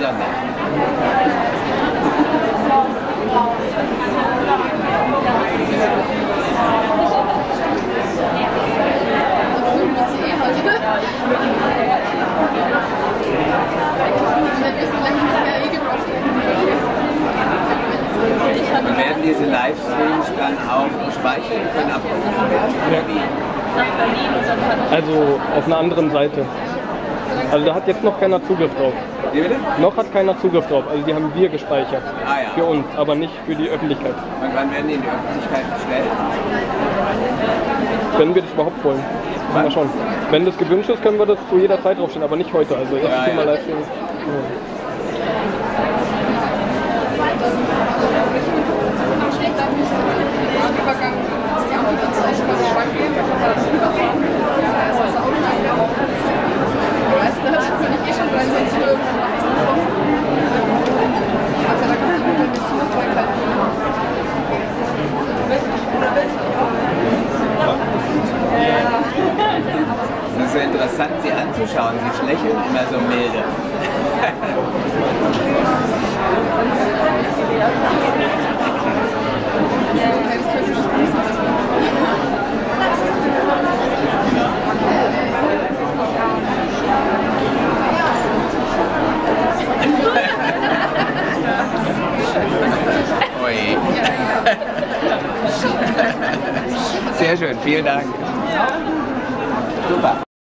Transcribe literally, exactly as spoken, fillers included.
besonders. Und werden diese Livestreams dann auch gespeichert und abgerufen werden? Ja. Also auf einer anderen Seite. Also da hat jetzt noch keiner Zugriff drauf. Wie bitte? Noch hat keiner Zugriff drauf. Also die haben wir gespeichert. Ah, ja. Für uns, aber nicht für die Öffentlichkeit. Und wann werden die in die Öffentlichkeit gestellt? Wenn wir das überhaupt wollen. Können wir schon. Wenn das gewünscht ist, können wir das zu jeder Zeit draufstellen, aber nicht heute. Also erst Ja, Thema ja. Livestream. Ja. Es ist so interessant, sie anzuschauen. Sie lächeln immer so milde. Ui. Sehr schön, vielen Dank. Super.